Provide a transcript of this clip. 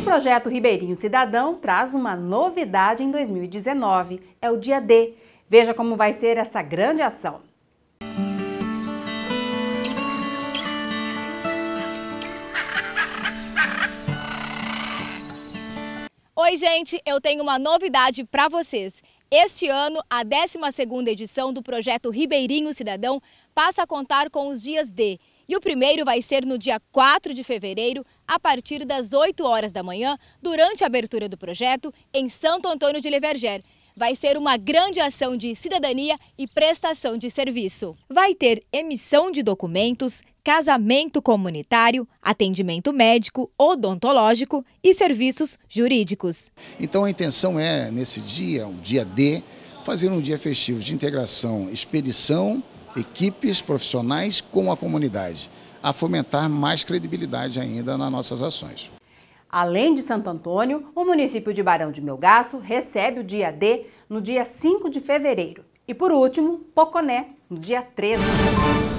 projeto Ribeirinho Cidadão traz uma novidade em 2019, é o Dia D. Veja como vai ser essa grande ação. Oi, gente, eu tenho uma novidade para vocês. Este ano, a 12ª edição do projeto Ribeirinho Cidadão passa a contar com os dias D. E o primeiro vai ser no dia 4 de fevereiro, a partir das 8 horas da manhã, durante a abertura do projeto em Santo Antônio de Leverger. Vai ser uma grande ação de cidadania e prestação de serviço. Vai ter emissão de documentos, casamento comunitário, atendimento médico, odontológico e serviços jurídicos. Então a intenção é, nesse dia, o dia D, fazer um dia festivo de integração, expedição, equipes profissionais com a comunidade, a fomentar mais credibilidade ainda nas nossas ações. Além de Santo Antônio, o município de Barão de Melgaço recebe o dia D no dia 5 de fevereiro. E por último, Poconé, no dia 13.